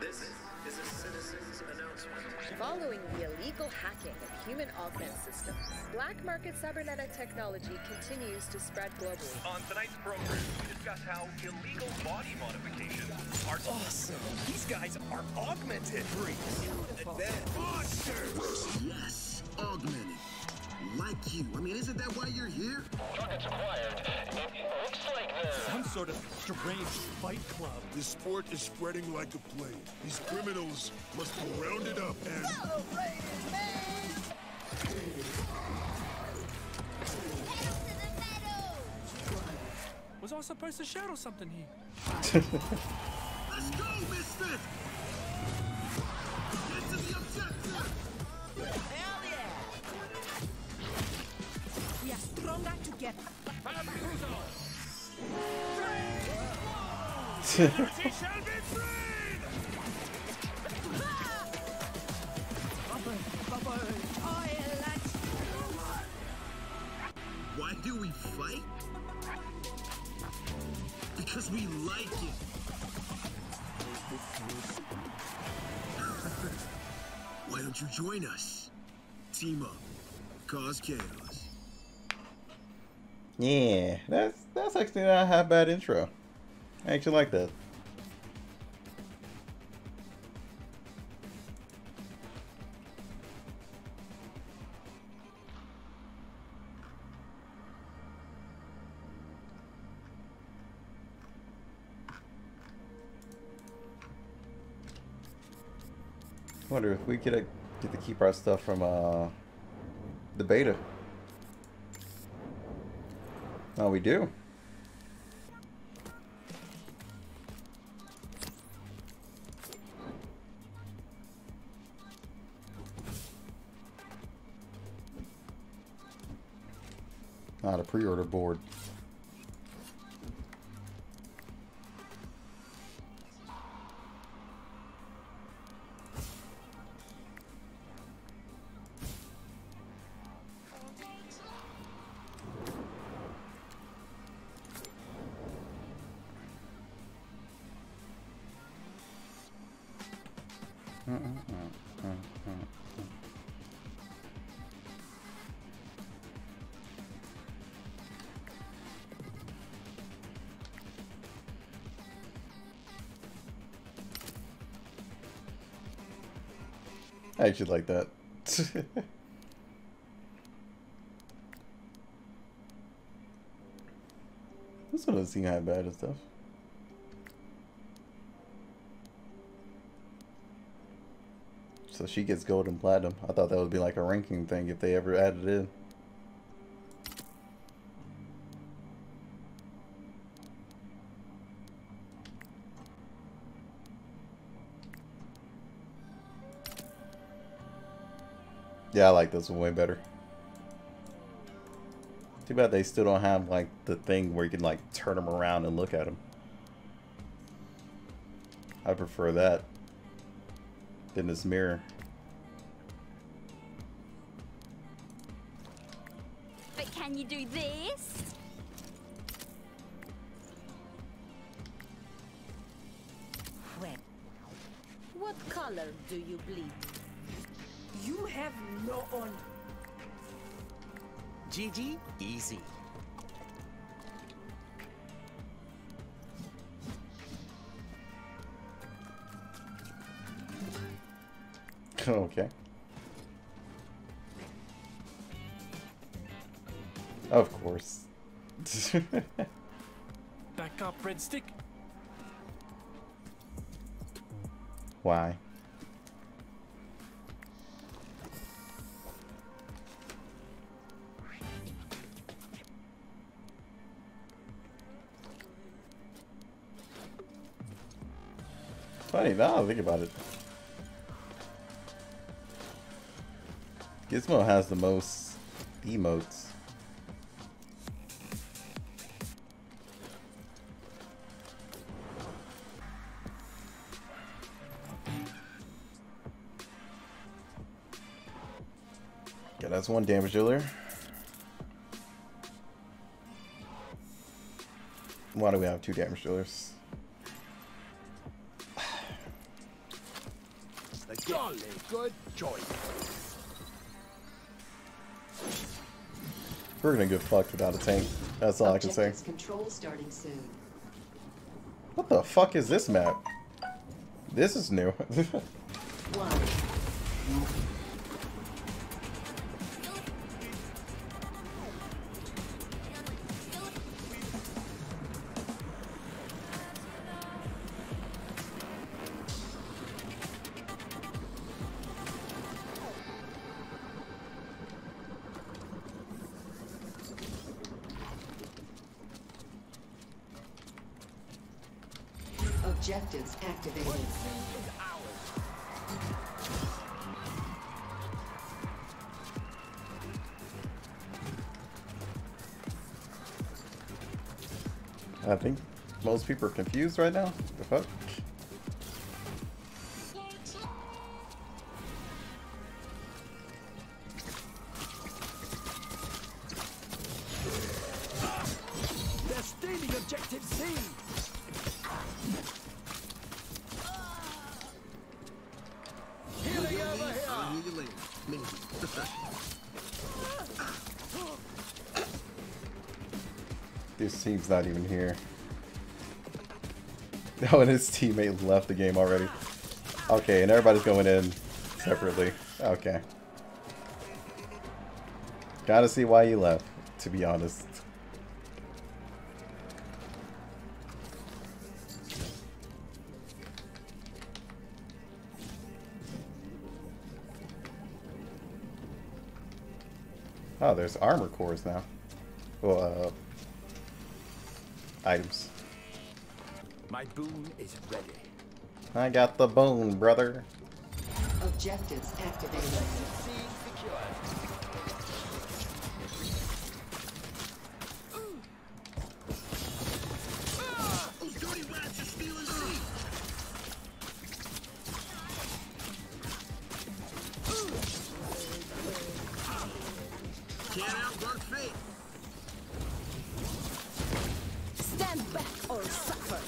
Following the illegal hacking of human augment systems, black market cybernetic technology continues to spread globally. On tonight's program, we discuss how illegal body modifications are awesome. These guys are augmented. Monsters! Yes, augmented. Like you. I mean, isn't that why you're here? Targets acquired. It looks like there's some sort of strange fight club. This sport is spreading like a plague. These criminals must be rounded up and... Celebrated, man! Was I supposed to shadow something here? Let's go, Misfit! Get to the objective! Hell yeah! We are stronger together. Liberty shall be freed! Why do we fight? Because we like it. Why don't you join us? Team up. Cause chaos. Yeah, that's actually not a half bad intro. I actually like that. I wonder if we could get to keep our stuff from the beta. Oh, we do. Not a pre-order board. I actually like that. This one doesn't seem that bad and stuff. So she gets gold and platinum. I thought that would be like a ranking thing if they ever added it in. Yeah, I like this one way better. Too bad they still don't have like the thing where you can like turn them around and look at them. I prefer that than this mirror. But can you do this? Well, what color do you bleed? You have no honor. GG, easy. Okay. Of course. Back up, red stick. Why? Funny, now I think about it. Gizmo has the most emotes. Yeah, that's one damage dealer. Why do we have two damage dealers? A jolly good choice. We're gonna get fucked without a tank. That's all I can say. Control starting soon. What the fuck is this map? This is new. Objectives activated. I think most people are confused right now. The fuck? They're stealing objective C. Healing over here. I'll hear you later. Maybe. This team's not even here. Oh, and his teammate left the game already. Okay, and everybody's going in separately. Okay. Gotta see why he left, to be honest. Oh, there's armor cores now. Well, items. My boon is ready. I got the boon, brother. Objectives activated. Those dirty rats are stealing seeds. Can't outwork fate. Stand back or suffer.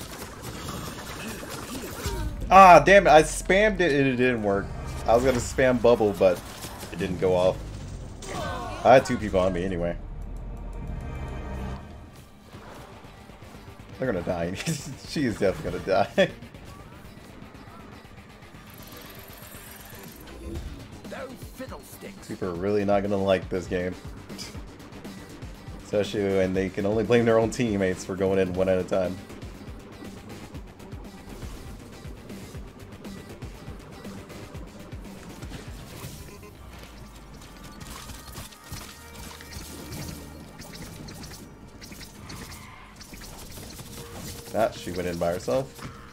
Ah, damn it. I spammed it and it didn't work. I was going to spam bubble, but it didn't go off. I had two people on me anyway. They're going to die. She is definitely going to die. Those fiddlesticks. People are really not going to like this game. Especially when they can only blame their own teammates for going in one at a time. Ah, she went in by herself.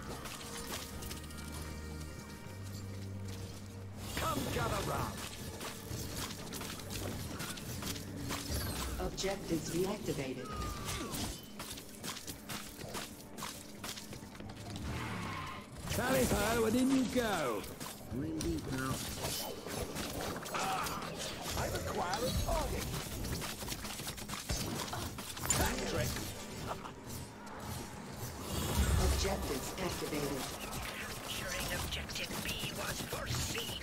Come gather round. Objectives deactivated. Tally ho, and in you go. Green deep now. I require a target. Patrick. Objectives activated. Capturing objective B was foreseen.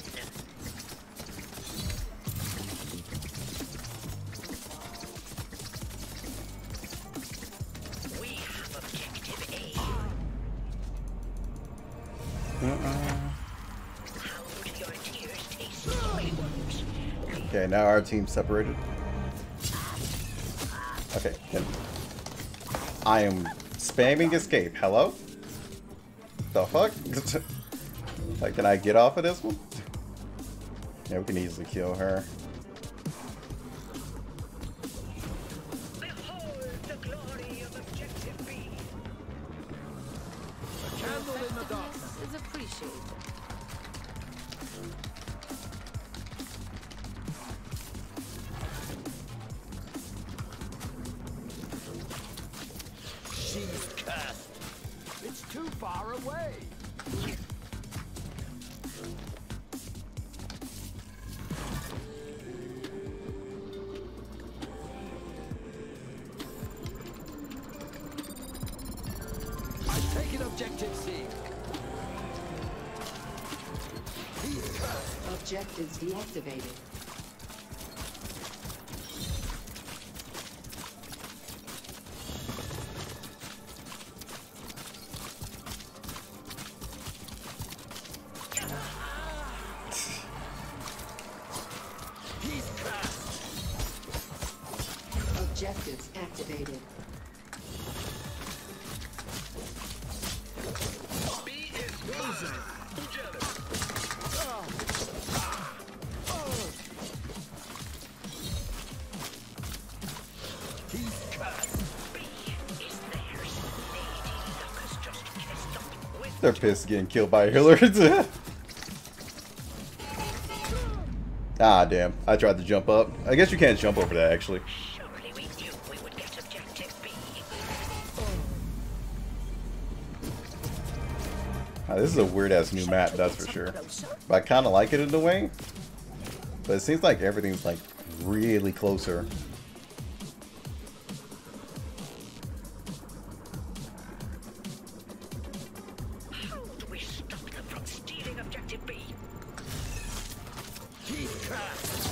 We have objective A. How do your tears taste, boyworms? Okay, now our team's separated. Okay, then. I am spamming escape. Hello? The fuck? Like, can I get off of this one? Yeah, we can easily kill her. Behold the glory of objective B. A candle in the darkness. Is appreciated. She's cursed. It's too far away. I've taken objective C. He Objectives deactivated. Objectives activated. B is frozen. Jealous. He's cursed. B is theirs. Lady Luck has just kissed up with They're pissed getting killed by Hillard. Ah, damn. I tried to jump up. I guess you can't jump over that, actually. Surely we knew we would get objective B. Ah, this is a weird-ass new map, that's for sure. But I kind of like it in a way. But it seems like everything's, like, really closer. How do we stop them from stealing objective B? He's cursed.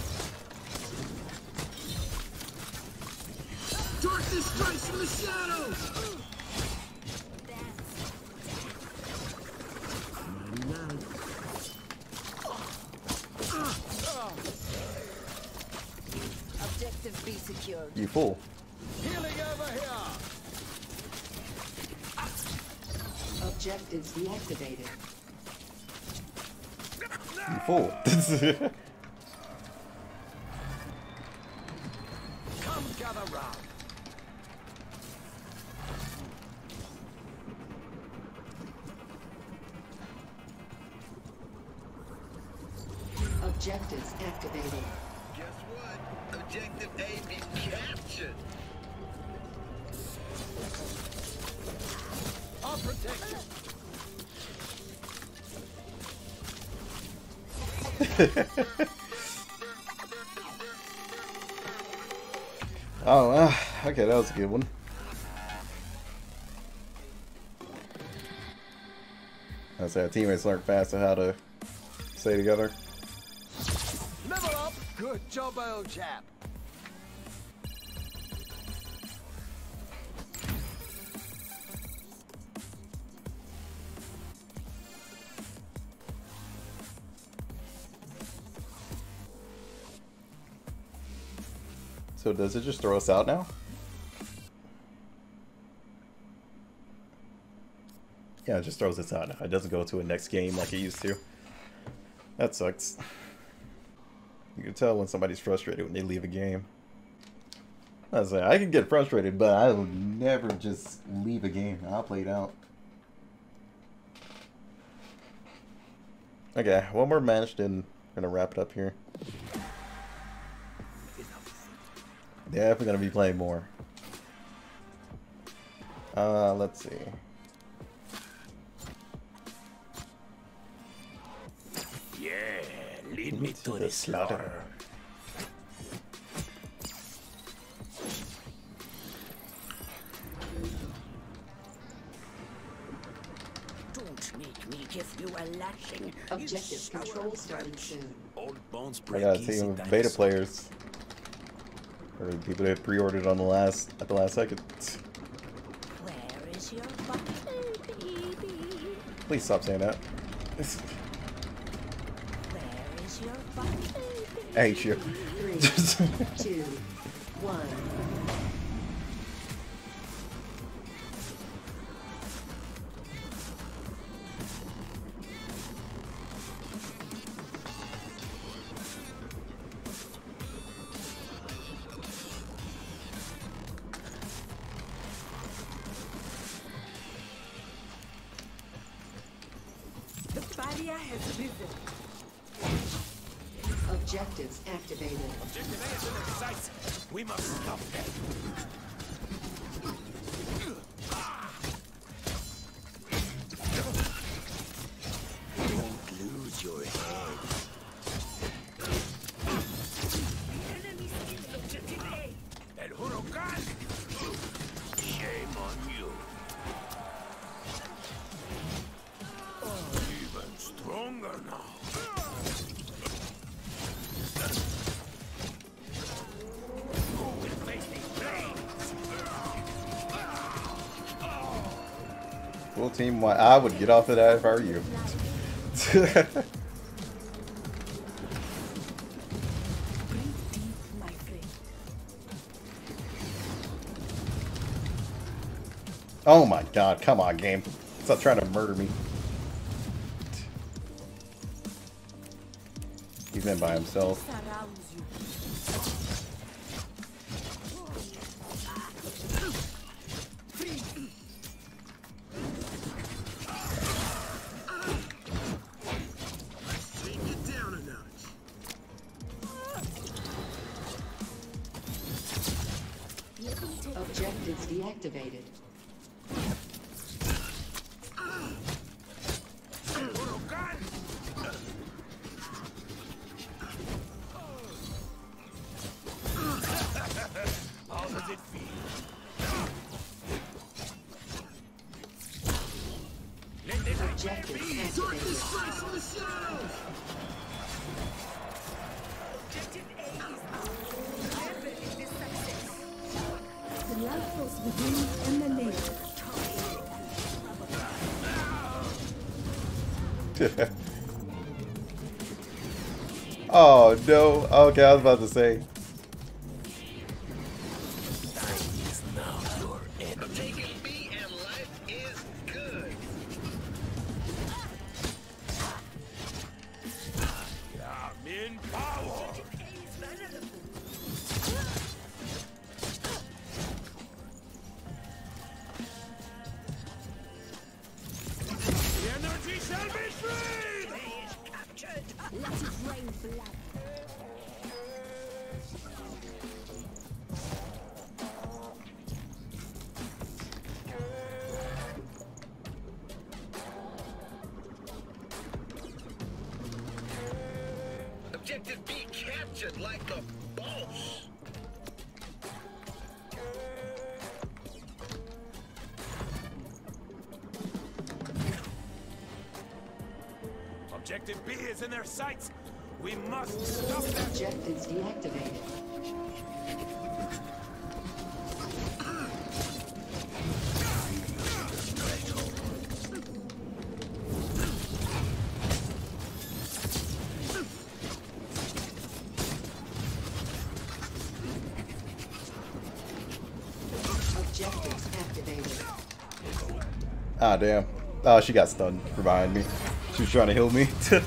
Darkness strikes from the shadows! Objective B secured. You fool. Healing over here. Objectives deactivated. You fool. Come gather round. Objectives activated. Guess what? Objective A be captured. I'll protect you. Oh, okay, that was a good one. I say our teammates learn fast how to stay together. Level up. Good job, old chap. So does it just throw us out now? Yeah, it just throws us out now. It doesn't go to a next game like it used to. That sucks. You can tell when somebody's frustrated when they leave a game. I say I can get frustrated, but I will never just leave a game. I'll play it out. Okay, one more match, then we're gonna wrap it up here. Definitely gonna be playing more. Let's see. Yeah, lead me to the slaughter. Don't make me give you a lashing. Objective control starting soon. Old bones I got a break team easy of beta dinosaur. players. Or people that pre-ordered on at the last second. Where is your bottle, baby? Please stop saying that. Where is your bottle, baby? I hate you. 3, 2, 1. The barrier has risen. Objectives activated. Objective A is in their sights. We must stop them. Don't lose your head. El Huracan! Shame on you. Even stronger now. Full team one. I would get off of that if I were you. Oh my god, come on, game. Stop trying to murder me. He's been by himself. Objectives deactivated. How does it feel? Objectives activated. The life force within emanates. Oh no. Okay, I was about to say. Taking me and life is good. I'm in power. The energy shall be freed. Let it rain blood. Objective B captured like the boss. Objective B is in their sights. We must stop them. Objectives deactivated. Objectives activated. Ah, damn. Oh, she got stunned from behind me. She was trying to heal me.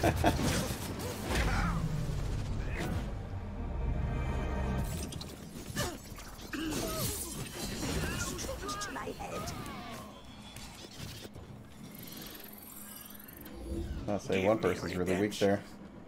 I'll say one person's really weak there.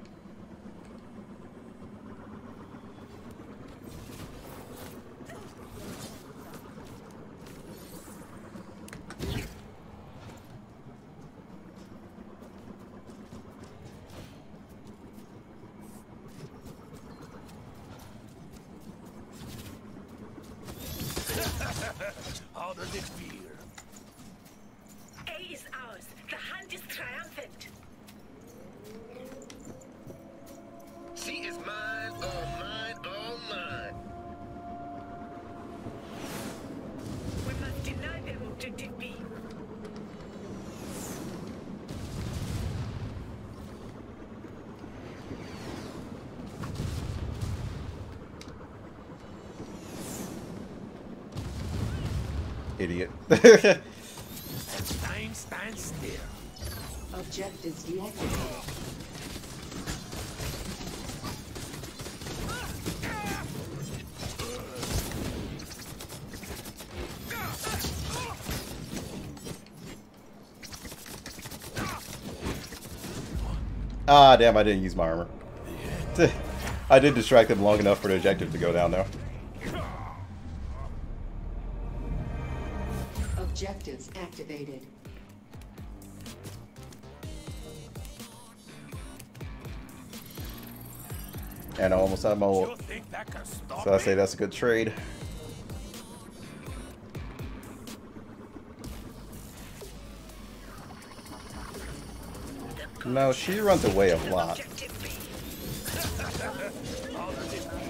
How does it feel? A is ours. The hunt is triumphant. C is mine, all mine, all mine. We must deny them objective B. Idiot. Time stands still. Objectives deactivated. Ah, damn, I didn't use my armor. I did distract them long enough for the objective to go down, though. Objectives activated. And I almost had my ult. You think that can stop So I say me? that's a good trade. No, she runs away a lot. Objective B. How does it feel?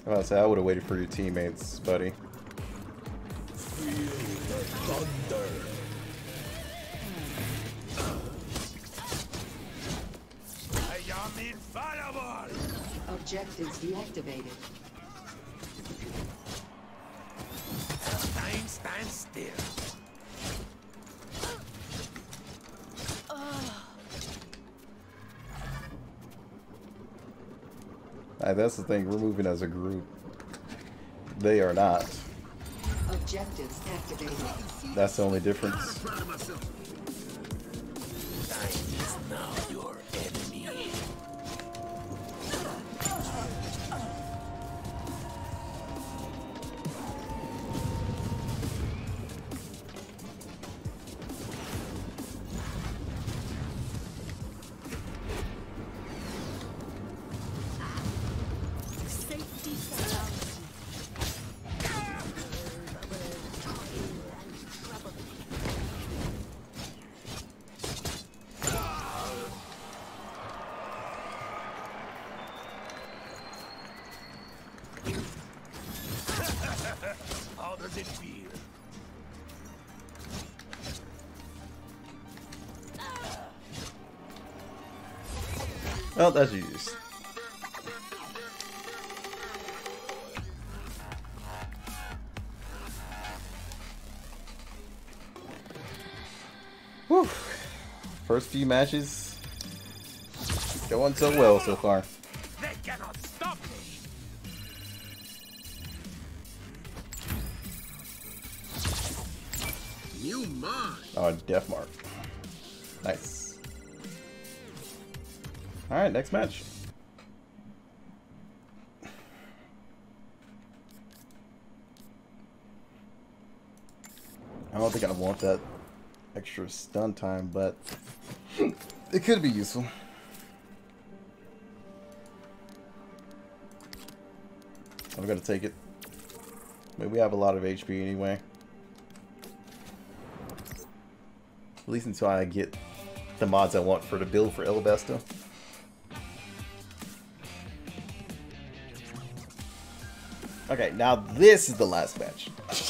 I was about to say, I would have waited for your teammates, buddy. Thunder. I am infallible. Objectives deactivated. Time stands still. That's the thing, we're moving as a group. They are not. Objectives activated. That's the only difference. Proud of myself. Time is now your enemy. Safety surrounds you. How does it feel? Well, that's used. Whew. First few matches going so well so far. They cannot stop me. You mine. Oh, Death Mark. Nice. Alright, next match. I don't think I want that extra stun time, but it could be useful. I'm gonna take it. I mean, we have a lot of HP anyway. At least until I get the mods I want for the build for Elabesta. Okay, now this is the last match.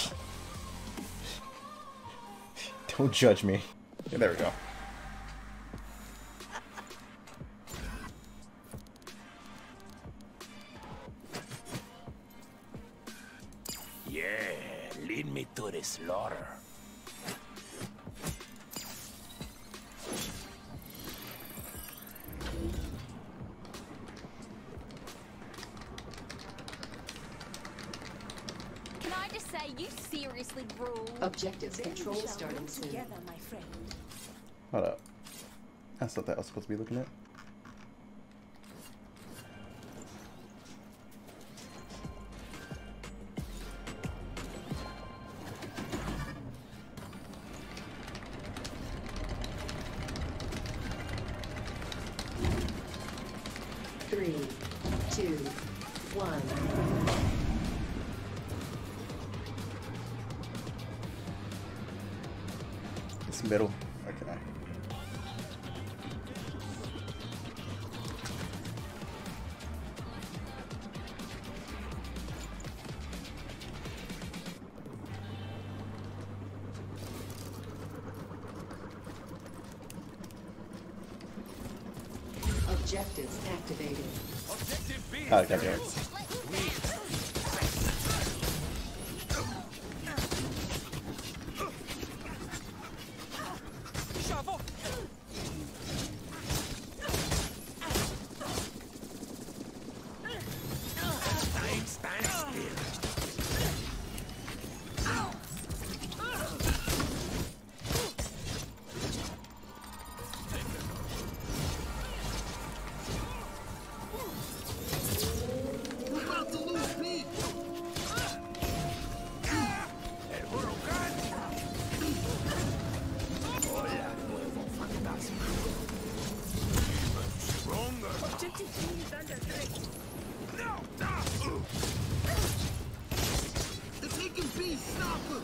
Don't judge me. Yeah, there we go. Yeah, lead me to the slaughter. Can I just say, you seriously rule? Objectives control starting soon. Together, my friend. Hold up. That's not that I was supposed to be looking at. Three, two, one. It's middle. Okay. Objectives activated. Objective B. God damn it. Shovel. Time stands still. We're about to lose B. El huracán. Hola, nuevo fantasma. Stronger. Objective B is under threat. No, no. They're taking B. Stop them.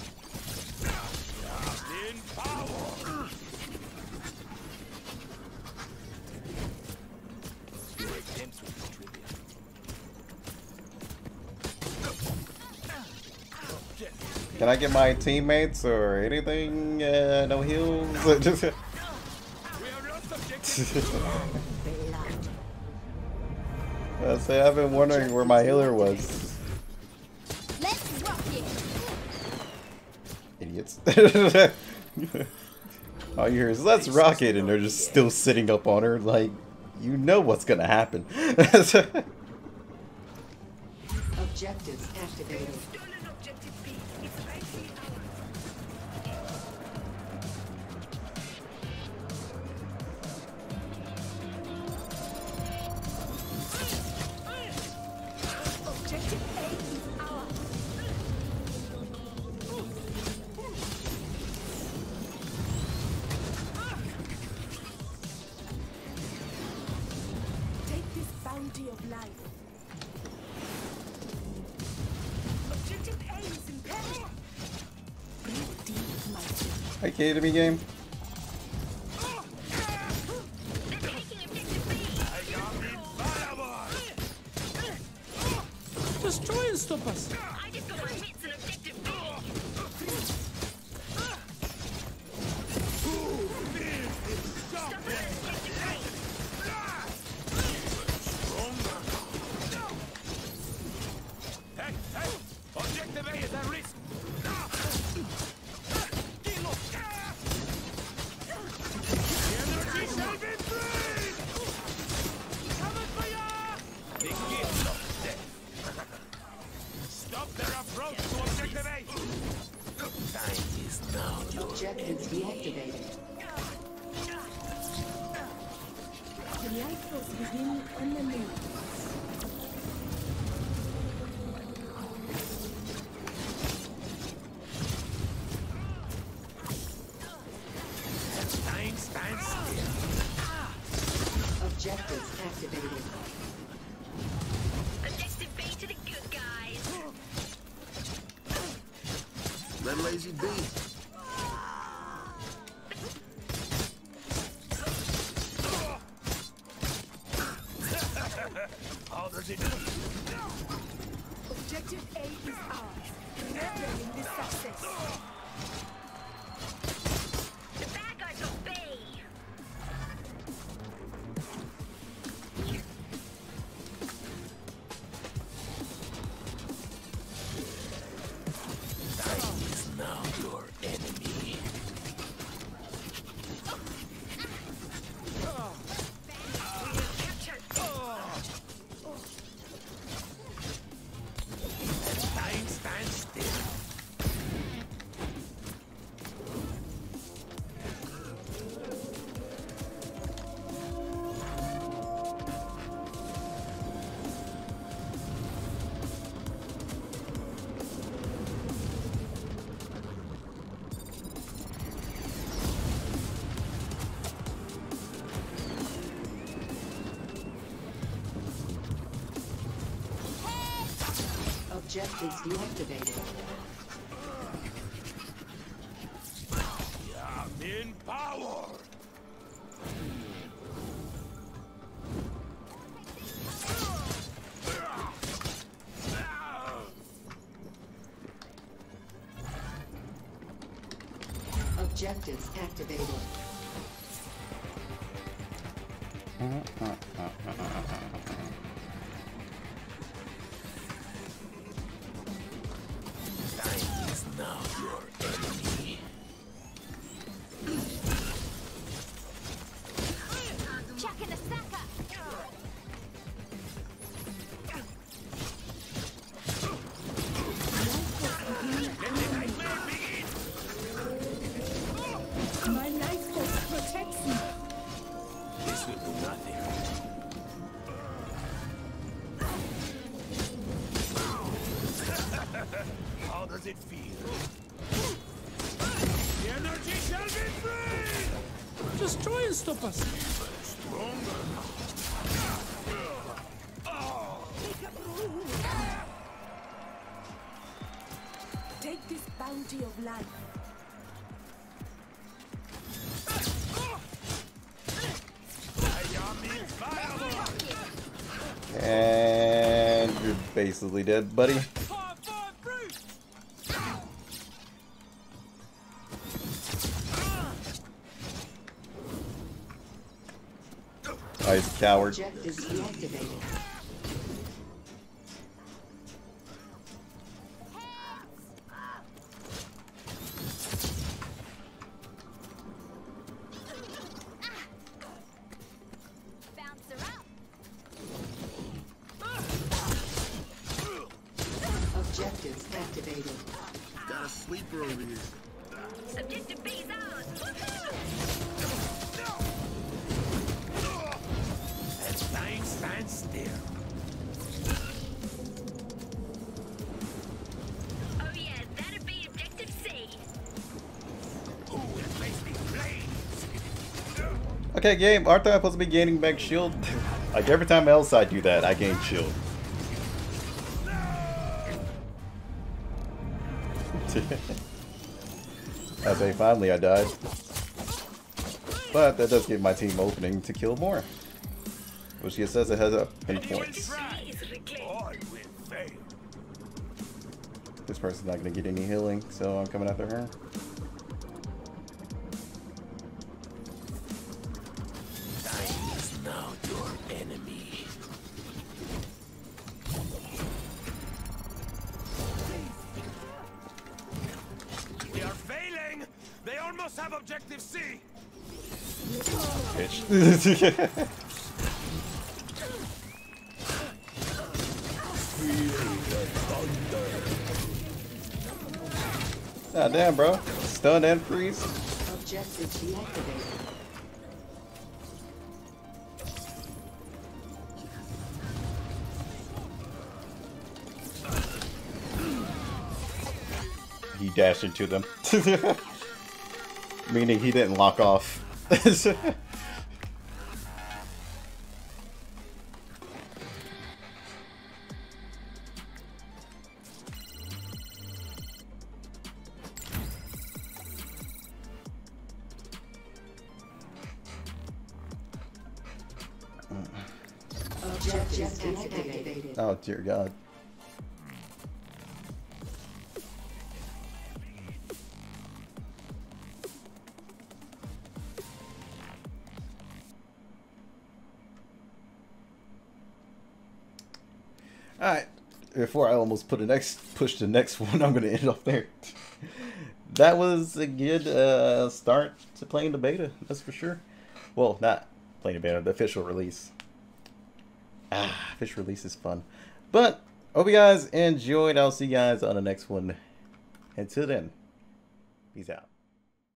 In power. Can I get my teammates or anything? No heals? Just I've been wondering where my healer was. Let's rock it. Idiots. All you hear is, let's rock it, and they're just still sitting up on her, like, you know what's gonna happen. Objectives activated. Hi, K2Me game. Just try and stop us. I just got my mitts and objective B. Hey, hey! Objective A is at risk. Stop their approach to objective A. Time is now. Objectives deactivated. The light force within emanates. Time stands still. Objectives activated. Objective B to the good guys. Let Lazy be. How does it Objective A is ours. Remembering this success. The bad guys got B. Time is now your enemy. Time stands still. Objectives deactivated. I'm in power. Objectives activated. Time is now your enemy. Chucking a stacker. My light force protects me. This will do nothing. How does it feel? The energy shall be free! Just try and stop us. Stronger. Take this bounty of life. I am infallible! And you're basically dead, buddy. Coward. Objectives deactivated. Bounce her up. Objectives activated. Got a sleeper over here. Objective B's ours. And time stands still. Oh yeah, that'd be Objective C. Who will face the flames? Okay, game. Aren't I supposed to be gaining back shield? Like every time else I do that, I gain shield. I say finally I died. But that does give my team opening to kill more. Which just says it has up any points. All will fail. This person's not going to get any healing, so I'm coming after her. Time is now your enemy. They are failing! They almost have Objective C! Bitch. Ah, damn, bro. Stun and freeze. Objectives deactivated. He dashed into them. Meaning he didn't lock off. Objectives deactivated. Oh, dear God. Alright, before I almost push the next one, I'm going to end off there. That was a good start to playing the beta, that's for sure. Well, not playing the beta, the official release. Official release is fun. But, hope you guys enjoyed. I'll see you guys on the next one. Until then, peace out.